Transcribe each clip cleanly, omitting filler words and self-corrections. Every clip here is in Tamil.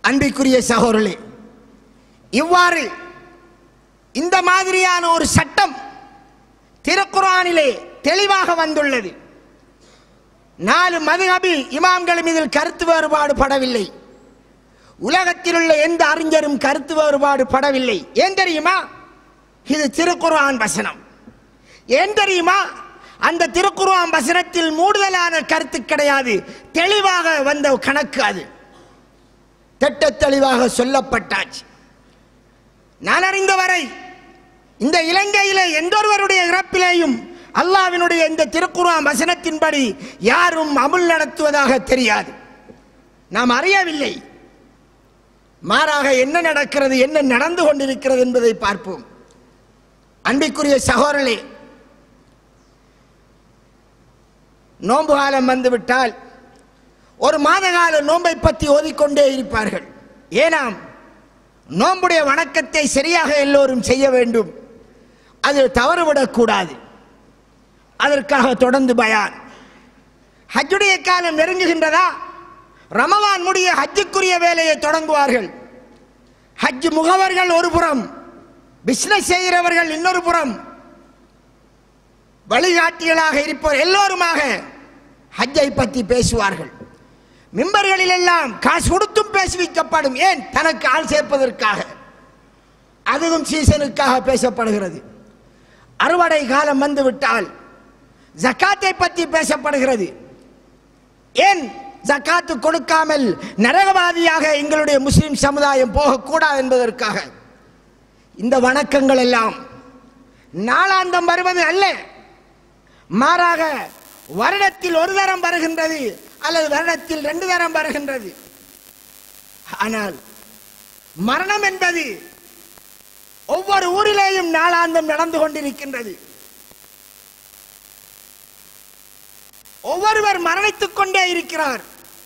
அன்பிற்குரிய சகோதரர்களே, இவ்வாறு இந்த மாதிரியான ஒரு சட்டம் திருக்குர்ஆனிலே தெளிவாக வந்துள்ளது. 4 மதுஹபி இமாம்களும் இதில் கருத்து வேறுபாடு படவில்லை. உலகத்தில் உள்ள எந்த அறிஞரும் கருத்து வேறுபாடு படவில்லை. ஏன் தெரியுமா? இது திருக்குர்ஆன் வசனம். ஏன் தெரியுமா? அந்த திருக்குர்ஆன் வசனத்தில் மூடுதலான கருத்து கிடையாது. தெளிவாக வந்த கணக்கு அது. திட்ட தெளிவாக சொல்லப்பட்டாச்சு. நான் அறிந்தவரை இந்த இலங்கையிலே எந்தொருவருடைய இறப்பிலேயும் அல்லாஹ்வினுடைய இந்த திருக்குர்ஆன் வசனத்தின்படி யாரும் அமுல் நடத்துவதாக தெரியாது. நாம் அறியவில்லை. மாறாக என்ன நடக்கிறது, என்ன நடந்து கொண்டிருக்கிறது என்பதை பார்ப்போம். அன்பிற்குரிய சகோதரர்களே, நோன்பு காலம் வந்துவிட்டால் ஒரு மாத கால நோன்பை பற்றி ஓதிக்கொண்டே இருப்பார்கள். ஏனாம் நோன்புடைய வணக்கத்தை சரியாக எல்லோரும் செய்ய வேண்டும், அது தவறுவிடக்கூடாது. அதற்காக தொடர்ந்து பயான். ஹஜ்ஜுடைய காலம் நெருங்குகின்றதா? ரமலான் முடிய ஹஜ்ஜுக்குரிய வேலையை தொடங்குவார்கள். ஹஜ் முகவர்கள் ஒரு புறம், பிசினஸ் செய்கிறவர்கள் இன்னொரு புறம், வழிகாட்டிகளாக இருப்பவர் எல்லோருமாக ஹஜ்ஜை பற்றி பேசுவார்கள். மிம்பர்களில் எல்லாம் காசு கொடுத்தும் பேசி வைக்கப்படும். ஏன்? தனக்கு ஆள் சேர்ப்பதற்காக. அதுவும் சீசனுக்காக பேசப்படுகிறது. அறுவடை காலம் வந்துவிட்டால் ஜக்காத்தை பற்றி பேசப்படுகிறது. ஏன்? ஜக்காத்து கொடுக்காமல் நரகவாதியாக எங்களுடைய முஸ்லிம் சமுதாயம் போகக்கூடாது என்பதற்காக. இந்த வணக்கங்கள் எல்லாம் நாளாந்தம் வருவது அல்ல, மாறாக வருடத்தில் ஒரு தரம் வருகின்றது அல்லது வருடத்தில் 2 தரம் வருகின்றது. ஆனால் மரணம் என்பது ஒவ்வொரு ஊரிலேயும் நாளாந்தம் நடந்து கொண்டிருக்கின்றது. ஒவ்வொருவர் மரணித்துக் கொண்டே இருக்கிறார்.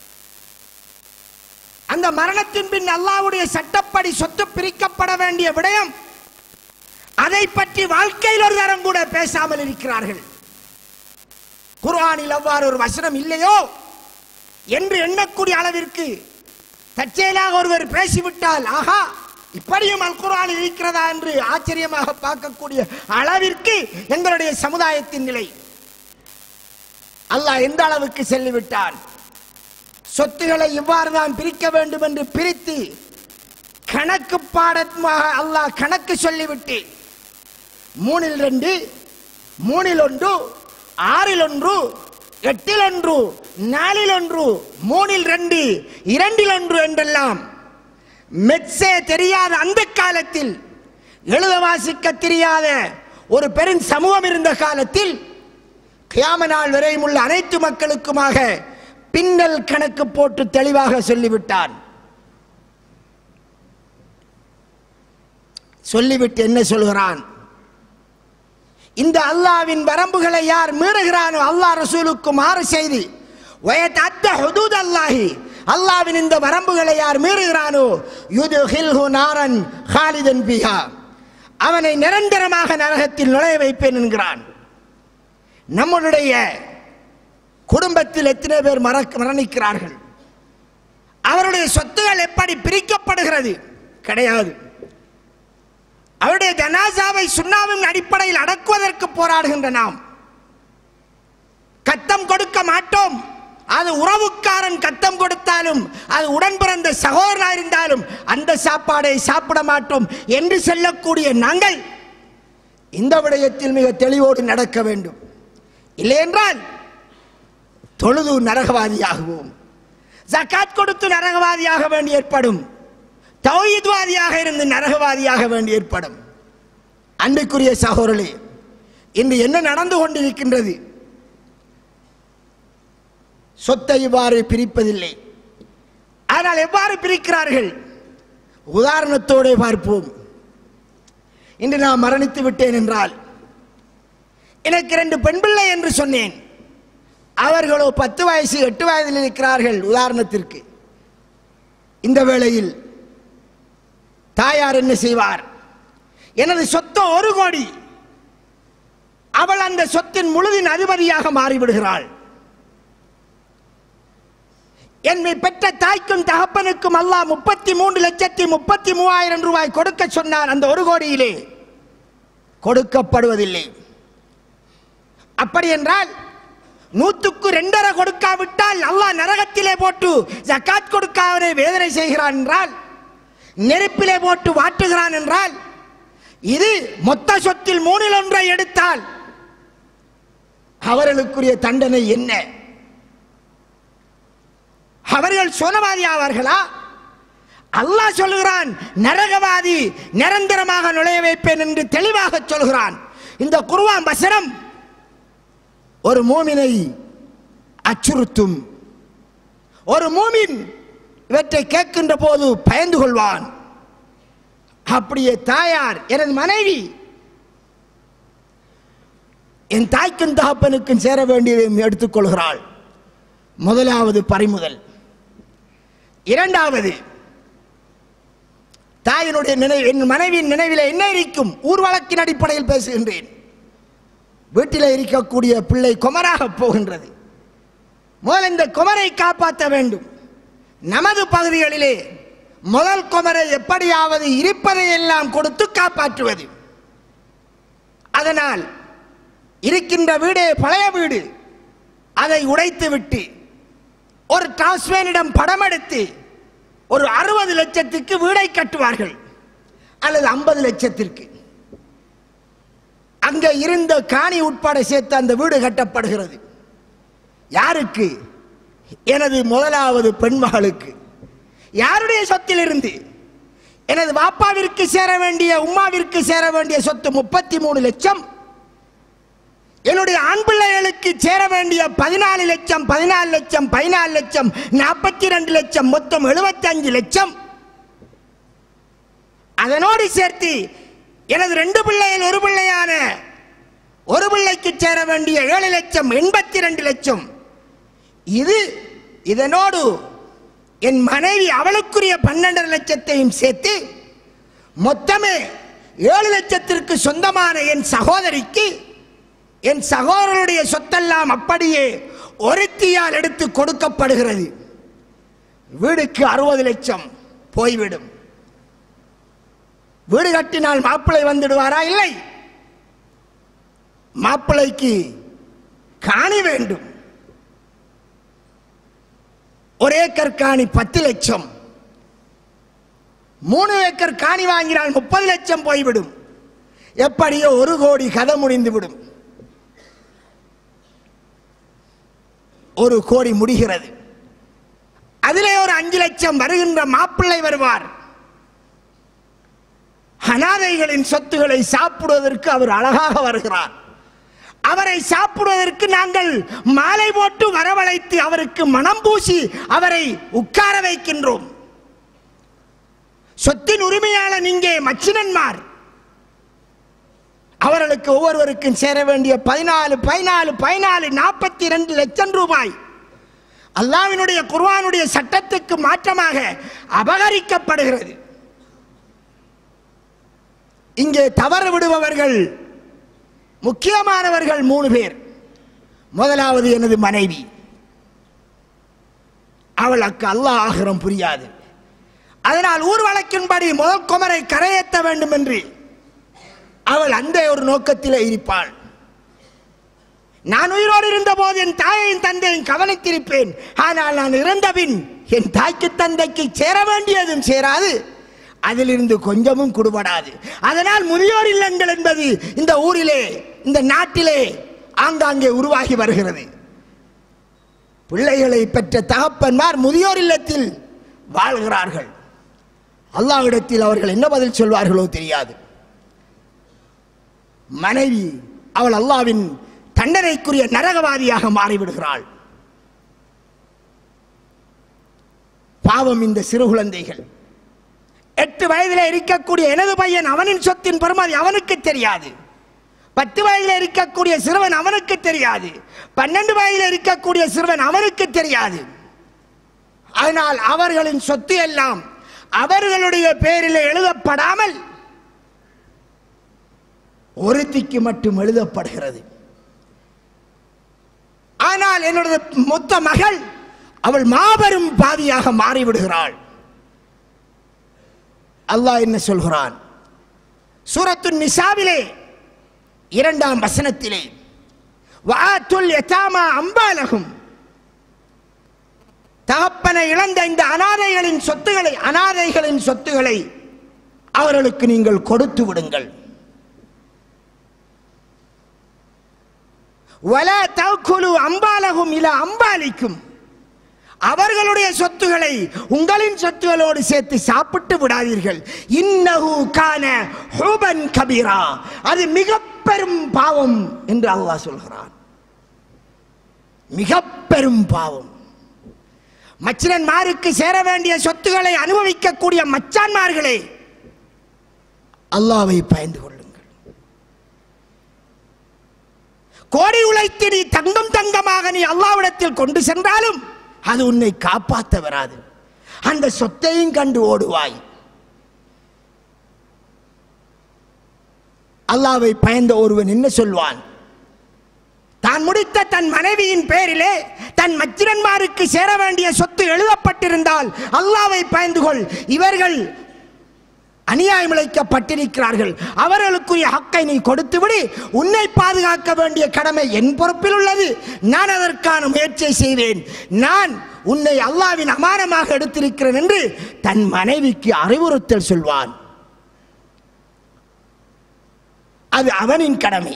அந்த மரணத்தின் பின் அல்லாஹ்வுடைய சட்டப்படி சொத்து பிரிக்கப்பட வேண்டிய விடயம், அதை பற்றி வாழ்க்கையில் ஒரு தரம் கூட பேசாமல் இருக்கிறார்கள். குர்ஆனில் அவ்வாறு ஒரு வசனம் இல்லையோ என்று எண்ணக்கூடிய அளவிற்கு தற்செயலாக ஒருவர் பேசிவிட்டால், ஆஹா இப்படியும் அல் குர்ஆனில் இருக்கிறதா என்று ஆச்சரியமாக பார்க்கக்கூடிய அளவிற்கு எங்களுடைய சமுதாயத்தின் நிலை. அல்லாஹ் எந்த அளவுக்கு செல்லிவிட்டான்? சொத்துக்களை இவ்வாறு தான் பிரிக்க வேண்டும் என்று பிரித்து கணக்கு பாடமாக அல்லாஹ் கணக்கு சொல்லிவிட்டு 3 இல் 2, 3 இல் 1, 6 இல் 1, 8 இல் 1, 4 இல் 1, 3 இல் 2, 2 இல் 1 என்றெல்லாம் மெட்ஸே தெரியாத அந்த காலத்தில், எழுத வாசிக்க தெரியாத ஒரு பெரும் சமூகம் இருந்த காலத்தில், கியாம நாள் வரையும் உள்ள அனைத்து மக்களுக்குமாக பின்னல் கணக்கு போட்டு தெளிவாக சொல்லிவிட்டான். சொல்லிவிட்டு என்ன சொல்கிறான்? இந்த அல்லாஹ்வின் வரம்புகளை யார் மீறுகிறானோ, அல்லாஹ் ரசூலுக்கு மாறு செய்து வயதஅத்த ஹுதூத் அல்லாஹி, அல்லாஹ்வின் இந்த வரம்புகளை யார் மீறுகிறானோ, யுத்ஹில்ஹு நாரன் ஹாலிதன் பிஹா, அவனை நிரந்தரமாக நரகத்தில் நுழைய வைப்பேன் என்கிறான். நம்முடைய குடும்பத்தில் எத்தனை பேர் மரணிக்கிறார்கள்? அவருடைய சொத்துகள் எப்படி பிரிக்கப்படுகிறது? கிடையாது. அவருடைய ஜனாசாவை சுன்னாவின் அடிப்படையில் அடக்குவதற்கு போராடுகின்ற நாம் கத்தம் கொடுக்க மாட்டோம். அது உறவுக்காரன் கத்தம் கொடுத்தாலும், அது உடன் பிறந்த சகோதரனாக இருந்தாலும் அந்த சாப்பாடை சாப்பிட மாட்டோம் என்று சொல்லக்கூடிய நாங்கள் இந்த விடயத்தில் மிக தெளிவோடு நடக்க வேண்டும். இல்லையென்றால் தொழுது நரகவாதியாகவும், ஜகாத் கொடுத்து நரகவாதியாக வேண்டி ஏற்படும், தௌஹீத்வாதியாக இருந்து நரகவாதியாக வேண்டி ஏற்படும். அன்பிற்குரிய சகோதரர்களே, இன்று என்ன நடந்து கொண்டிருக்கின்றது? சொத்தை இவ்வாறு பிரிப்பதில்லை. ஆனால் எவ்வாறு பிரிக்கிறார்கள்? உதாரணத்தோடு பார்ப்போம். இன்று நான் மரணித்து விட்டேன் என்றால், எனக்கு 2 பெண் பிள்ளை என்று சொன்னேன். அவர்களோ 10 வயசு 8 வயதில் இருக்கிறார்கள் உதாரணத்திற்கு. இந்த வேளையில் தாயார் என்ன செய்வார்? எனது சொத்து 1 கோடி. அவள் அந்த சொத்தின் முழுதின் அதிபதியாக மாறிவிடுகிறாள். என்னை பெற்ற தாய்க்கும் தகப்பனுக்கும் அல்லாஹ் 33,33,000 ரூபாய் கொடுக்க சொன்னார். அந்த 1 கோடியிலே கொடுக்கப்படுவதில்லை. அப்படி என்றால் 100க்கு 2.5 கொடுக்காவிட்டால் அல்லாஹ் நரகத்திலே போட்டு ஜகாத் கொடுக்காமலே வேதனை செய்கிறான் என்றால், நெருப்பிலே போட்டு வாட்டுகிறான் என்றால், இது மொத்த சொத்தில் 1/3 எடுத்தால் அவர்களுக்குரிய தண்டனை என்ன? அவர்கள் சொனவாதி ஆவார்களா? அல்லாஹ் சொல்கிறான் நரகவாதி நிரந்தரமாக நுழைய வைப்பேன் என்று தெளிவாக சொல்கிறான். இந்த குர்ஆன் வசனம் ஒரு மூமினை அச்சுறுத்தும். ஒரு மூமின் இவற்றை கேட்கின்ற போது பயந்து கொள்வான். அப்படியே தாயார், எனது மனைவி என் தாய்க்கும் தகப்பனுக்கும் சேர வேண்டியதையும் எடுத்துக்கொள்கிறாள். முதலாவது பறிமுதல். இரண்டாவது, தாயினுடைய நினைவு, என் மனைவியின் நினைவில் என்ன இருக்கும்? ஊர் வழக்கின் அடிப்படையில் பேசுகின்றேன். வீட்டில் இருக்கக்கூடிய பிள்ளை குமராக போகின்றது. முதல் இந்த குமரை காப்பாற்ற வேண்டும். நமது பகுதிகளிலே முதல் குமரை எப்படியாவது இருப்பதை எல்லாம் கொடுத்து காப்பாற்றுவது. அதனால் இருக்கின்ற வீடே பழைய வீடு, அதை உடைத்து விட்டு ஒரு டிரான்ஸ்மேனிடம் படம் எடுத்து ஒரு 60 லட்சத்துக்கு வீடை கட்டுவார்கள், அல்லது 50 லட்சத்திற்கு. அங்கே இருந்த காணி உட்பட சேர்த்து அந்த வீடு கட்டப்படுகிறது. யாருக்கு? எனது முதலாவது பெண்மகளுக்கு. யாருடைய சொத்தில் இருந்து? எனது வாப்பாவிற்கு சேர வேண்டிய, உம்மாவிற்கு சேர வேண்டிய சொத்து 33 லட்சம். என்னுடைய ஆண் பிள்ளைகளுக்கு சேர வேண்டிய 14 லட்சம், 14 லட்சம், 14 லட்சம், 42 லட்சம், மொத்தம் 75 லட்சம். அதனோடு சேர்த்து எனது 2 பிள்ளைகள் ஒரு பிள்ளையான ஒரு பிள்ளைக்கு சேர வேண்டிய 7 லட்சம், 82 லட்சம். இதனோடு என் மனைவி அவளுக்குரிய 12 லட்சத்தையும் சேர்த்து மொத்தமே 7 லட்சத்திற்கு சொந்தமான என் சகோதரிக்கு என் சகோதரனுடைய சொத்தெல்லாம் அப்படியே ஒருத்தியால் எடுத்து கொடுக்கப்படுகிறது. வீடுக்கு 60 லட்சம் போய்விடும். வீடு கட்டினால் மாப்பிள்ளை வந்துடுவாரா? இல்லை. மாப்பிள்ளைக்கு காணி வேண்டும். 1 ஏக்கர் காணி 10 லட்சம். 3 ஏக்கர் காணி வாங்கினால் 30 லட்சம் போய்விடும். எப்படியோ 1 கோடி கதை முடிந்துவிடும். 1 கோடி முடிகிறது. அதிலே ஒரு 5 லட்சம் வருகின்ற மாப்பிள்ளை வருவார். அனாதைகளின் சொத்துக்களை சாப்பிடுவதற்கு அவர் அழகாக வருகிறார். அவரை சாப்பிடுவதற்கு நாங்கள் மாலை போட்டு வரவழைத்து அவருக்கு மனம் பூசி அவரை உட்கார வைக்கின்றோம். சொத்தின் உரிமையாளர் இங்கே மச்சினன்மார். அவர்களுக்கு ஒவ்வொருவருக்கும் சேர வேண்டிய 14 42 லட்சம் ரூபாய் அல்லாஹ்வினுடைய குர்ஆனுடைய சட்டத்துக்கு மாற்றமாக அபகரிக்கப்படுகிறது. இங்கே தவறு விடுபவர்கள் முக்கியமானவர்கள் 3 பேர். முதலாவது எனது மனைவி. அவளுக்கு அல்லாஹ் ஆகிரம் புரியாது. அதனால் ஊர் வழக்கின்படி முதல் குமரை கரையேற்ற வேண்டும் என்று அவள் அந்த ஒரு நோக்கத்தில் இருப்பாள். நான் உயிரோடு இருந்த போது என் தாயையும் தந்தையும் கவனித்திருப்பேன். ஆனால் நான் இறந்தபின் என் தாய்க்கு தந்தைக்கு சேர வேண்டியதும் சேராது, அதிலிருந்து கொஞ்சமும் குடுபடாது. அதனால் முதியோர் இல்லங்கள் என்பது இந்த ஊரிலே, இந்த நாட்டிலே ஆங்காங்கே உருவாகி வருகிறது. பிள்ளைகளை பெற்ற தகப்பன்மார் முதியோர் இல்லத்தில் வாழ்கிறார்கள். அல்லாஹ்விடத்தில் அவர்கள் என்ன பதில் சொல்வார்களோ தெரியாது. மனைவி அவள் அல்லாஹ்வின் தண்டனைக்குரிய நரகவாதியாக மாறிவிடுகிறாள். பாவம் இந்த சிறு குழந்தைகள். 8 வயதில் இருக்கக்கூடிய எனது பையன், அவனின் சொத்தின் பெருமதி அவனுக்கு தெரியாது. 10 வயதில் இருக்கக்கூடிய சிறுவன் அவனுக்கு தெரியாது. 12 வயதில் இருக்கக்கூடிய சிறுவன் அவனுக்கு தெரியாது. அதனால் அவர்களின் சொத்து எல்லாம் அவர்களுடைய பெயரில் எழுதப்படாமல் ஒருத்திக்கு மட்டும் எழுதப்படுகிறது. ஆனால் என்னுடைய மொத்த மகள் அவள் மாபெரும் பாவியாக மாறிவிடுகிறாள். அல்லாஹ் என்ன சொல்கிறான்? சூரத்து நிசாவிலே 2ஆம் வசனத்திலே வஆத்துல் யதாமா அம்பாலஹும், தகப்பனை இழந்த இந்த அனாதைகளின் சொத்துக்களை அவர்களுக்கு நீங்கள் கொடுத்து விடுங்கள். வலா தஅகுலு அம்பாலஹும் இலா அம்பாலிக்கும், அவர்களுடைய சொத்துக்களை உங்களின் சொத்துகளோடு சேர்த்து சாப்பிட்டு விடாதீர்கள். இன்னஹு கான ஹுபன் கபீரா, அது மிக பெரும் பாவம் என்று அல்லாஹ் சொல்கிறான். மிக பெரும் பாவம். மச்சினன்மாருக்கு சேர வேண்டிய சொத்துக்களை அனுபவிக்கக்கூடிய மச்சான்மார்களே, அல்லாஹ்வை பயந்து கொள்ளுங்கள். கோடி உழைத்து நீ தங்கமாக நீ அல்லாஹ்விடத்தில் கொண்டு சென்றாலும் அது உன்னை காப்பாற்ற வராது. அந்த சொத்தையும் கண்டு ஓடுவாய். அல்லாஹ்வை பயந்த ஒருவன் என்ன சொல்வான்? தான் முடித்த தன் மனைவியின் பேரிலே தன் மச்சினன்மாருக்கு சேர வேண்டிய சொத்து எழுதப்பட்டிருந்தால் அல்லாஹ்வை பயந்து கொள், இவர்கள் அநியாயம் இழைக்கப்பட்டிருக்கிறார்கள், அவர்களுக்குரிய ஹக்கை நீ கொடுத்து விடு, உன்னை பாதுகாக்க வேண்டிய கடமை என் பொறுப்பில் உள்ளது, நான் அதற்கான முயற்சியை செய்வேன், நான் உன்னை அல்லாஹ்வின் அமானமாக எடுத்திருக்கிறேன் என்று தன் மனைவிக்கு அறிவுறுத்தல் சொல்வான். அது அவனின் கடமை.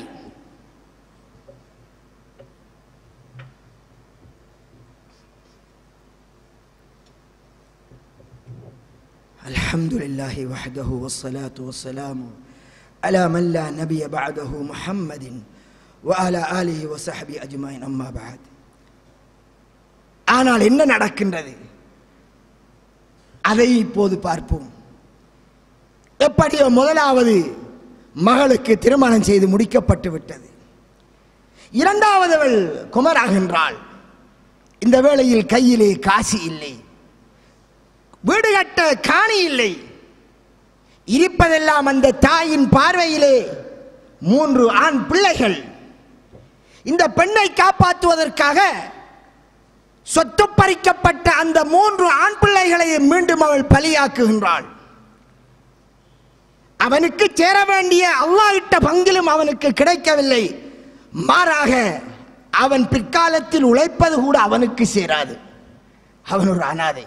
அல்ஹம்துலில்லாஹி வஹ்தஹு வஸ்ஸலாத்து வஸ்ஸலாமு அலா மன் லா நபிய பஅதஹு முஹம்மதின் வ அலா ஆலிஹி வ ஸஹ்பிஹி அஜ்மஈன். அம்மா பஅத். ஆனால் என்ன நடக்கின்றது அதை இப்போது பார்ப்போம். எப்படியோ முதலாவது மகளுக்கு திருமணம் செய்து முடிக்கப்பட்டு விட்டது. இரண்டாவது அவள் குமராகின்றாள். இந்த வேளையில் கையிலே காசு இல்லை, வீடு கட்ட காணி இல்லை, இருப்பதெல்லாம் அந்த தாயின் பார்வையிலே 3 ஆண் பிள்ளைகள். இந்த பெண்ணை காப்பாற்றுவதற்காக சொத்து பறிக்கப்பட்ட அந்த 3 ஆண் பிள்ளைகளை மீண்டும் அவள் பலியாக்குகின்றாள். அவனுக்கு சேர வேண்டிய அல்லாஹ் இட்ட பங்கிலும் அவனுக்கு கிடைக்கவில்லை. மாறாக அவன் பிற்காலத்தில் உழைப்பது கூட அவனுக்கு சேராது. அவன் ஒரு அனாதை.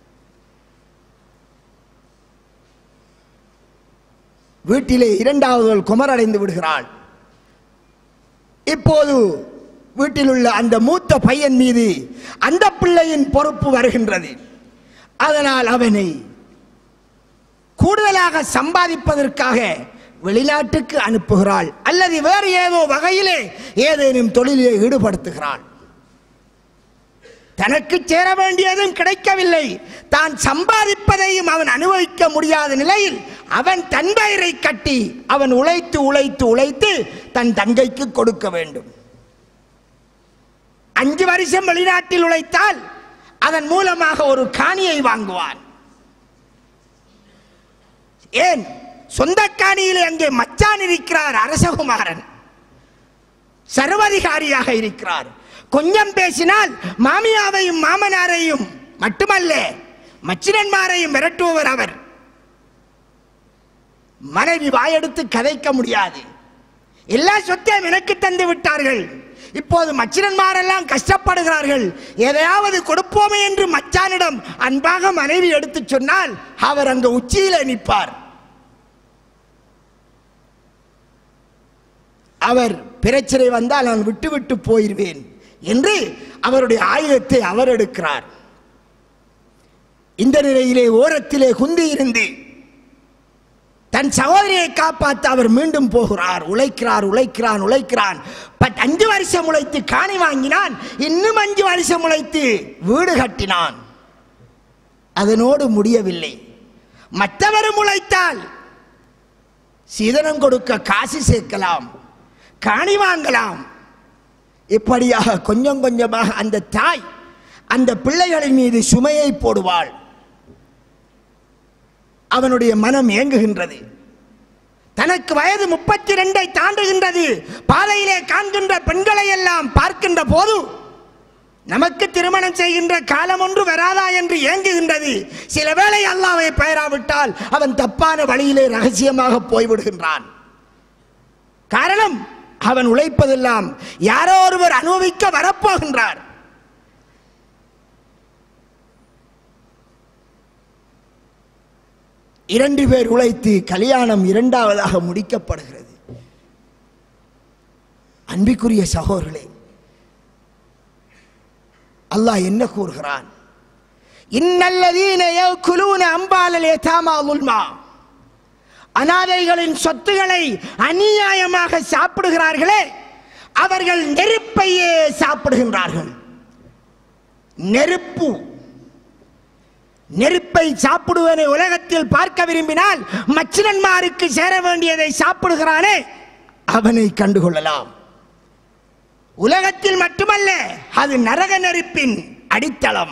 வீட்டிலே இரண்டாவது குமரடைந்து விடுகிறாள். இப்போது வீட்டில் உள்ள அந்த மூத்த பையன் மீது அந்த பிள்ளையின் பொறுப்பு வருகின்றது. அதனால் அவனை கூடுதலாக சம்பாதிப்பதற்காக வெளிநாட்டுக்கு அனுப்புகிறாள், அல்லது வேறு ஏதோ வகையிலே ஏதேனும் தொழிலே ஈடுபடுத்துகிறாள். தனக்கு சேர வேண்டியதும் கிடைக்கவில்லை, தான் சம்பாதிப்பதையும் அவன் அனுபவிக்க முடியாத நிலையில் அவன் தன் வயிறை கட்டி அவன் உழைத்து உழைத்து உழைத்து தன் தங்கைக்கு கொடுக்க வேண்டும். 5 வருஷம் வெளிநாட்டில் உழைத்தால் அதன் மூலமாக ஒரு காணியை வாங்குவான். ஏன்? சொந்த காணியிலே அங்கே மச்சான் இருக்கிறார், அரசகுமாரன் சர்வாதிகாரியாக இருக்கிறார். கொஞ்சம் பேசினால் மாமியாவையும் மாமனாரையும் மட்டுமல்ல மச்சினன்மாரையும் மிரட்டுபவர் அவர். மனைவி வாயெடுத்து கதைக்க முடியாது. எல்லா சொத்தையும் எனக்கு தந்து விட்டார்கள், இப்போது மச்சினன்மாரெல்லாம் கஷ்டப்படுகிறார்கள், எதையாவது கொடுப்போமே என்று மச்சானிடம் அன்பாக மனைவி எடுத்து சொன்னால் அவர் அங்கு உச்சியிலே நிற்பார். அவர் பிரச்சனை வந்தால் நான் விட்டு விட்டு போயிருவேன் என்று அவருடைய ஆயுதத்தை அவர் எடுக்கிறார். இந்த நிலையிலே ஓரத்திலே குந்தி இருந்து தன் சகோதரியை காப்பாற்ற அவர் மீண்டும் போகிறார். உழைக்கிறான். 5 வருஷம் உழைத்து காணி வாங்கினான், இன்னும் 5 வருஷம் உழைத்து வீடு கட்டினான். அதனோடு முடியவில்லை. மற்றவரும் உழைத்தால் சீதனம் கொடுக்க காசு சேர்க்கலாம், காணி வாங்கலாம். இப்படியாக கொஞ்சம் கொஞ்சமாக அந்த தாய் அந்த பிள்ளைகளின் மீது சுமையை போடுவாள். அவனுடைய மனம் ஏங்குகின்றது. தனக்கு வயது 32 தாண்டுகின்றது. பாதையிலே காண்கின்ற பெண்களை எல்லாம் பார்க்கின்ற போது நமக்கு திருமணம் செய்கின்ற காலம் ஒன்று வராதா என்று ஏங்குகின்றது. சில வேளை அல்லாஹ்வை பெயராவிட்டால் அவன் தப்பான வழியிலே ரகசியமாக போய்விடுகின்றான். காரணம், அவன் உழைப்பதெல்லாம் யாரோ ஒருவர் அனுபவிக்க வரப்போகின்றார். இரண்டு பேர் உழைத்து கல்யாணம் இரண்டாவதாக முடிக்கப்படுகிறது. அன்பிற்குரிய சகோதரர்களே, அல்லாஹ் என்ன கூறுகிறான்? இன்னல்லதீன யகுலூன அம்பாலல் யதாமா ظுல்மா, அனாதைகளின் சொத்துக்களை அநியாயமாக சாப்பிடுகிறார்களே அவர்கள் நெருப்பையே சாப்பிடுகின்றார்கள். நெருப்பை சாப்பிடுவதை உலகத்தில் பார்க்க விரும்பினால் மச்சினன்மாருக்கு சேர வேண்டியதை சாப்பிடுகிறானே அவனை கண்டுகொள்ளலாம். உலகத்தில் மட்டுமல்ல, அது நரக நெருப்பின் அடித்தளம்.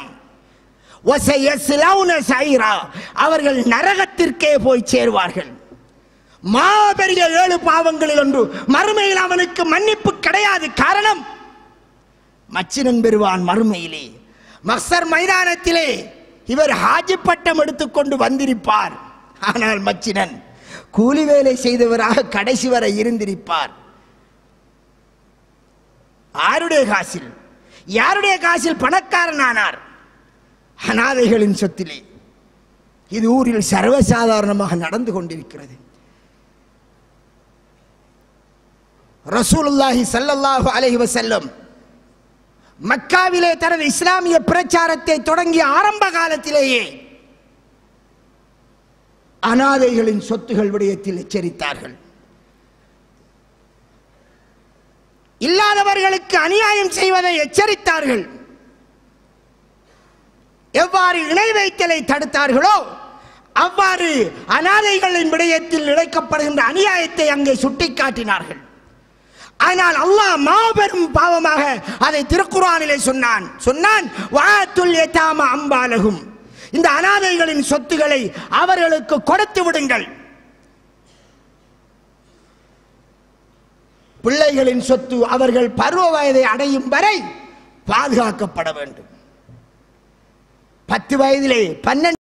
அவர்கள் நரகத்திற்கே போய் சேருவார்கள். மாபெரிய 7 பாவங்களில் ஒன்று. மறுமையில் அவனுக்கு மன்னிப்பு கிடையாது. காரணம், மச்சினன் பெறுவான் மறுமையிலே. மஹ்சர் மைதானத்திலே இவர் ஹாஜி பட்டம் எடுத்துக்கொண்டு வந்திருப்பார். ஆனால் மச்சினன் கூலி வேலை செய்தவராக கடைசி வரை இருந்திருப்பார். யாருடைய காசில் பணக்காரனானார்? அனாதைகளின் சொத்திலே. இது ஊரில் சர்வசாதாரணமாக நடந்து கொண்டிருக்கிறது. ரசூலுல்லாஹி ஸல்லல்லாஹு அலைஹி வஸல்லம் மக்காவிலே தனது இஸ்லாமிய பிரச்சாரத்தை தொடங்கிய ஆரம்ப காலத்திலேயே அனாதைகளின் சொத்துகள் விடயத்தில் எச்சரித்தார்கள். இல்லாதவர்களுக்கு அநியாயம் செய்வதை எச்சரித்தார்கள். எவ்வாறு இணை வைத்தலை தடுத்தார்களோ அவ்வாறு அனாதைகளின் விடயத்தில் இழைக்கப்படுகின்ற அநியாயத்தை அங்கே சுட்டிக்காட்டினார்கள். ஆனால் அல்லாஹ் மாபெரும் பாவமாக அதை திருக்குர்ஆனிலே சொன்னான் வஆத்துல் யதாமா அம்பாலஹும், இந்த அனாதைகளின் சொத்துக்களை அவர்களுக்கு கொடுத்து விடுங்கள். பிள்ளைகளின் சொத்து அவர்கள் பருவ வயதை அடையும் வரை பாதுகாக்கப்பட வேண்டும். 10 வயதிலே 12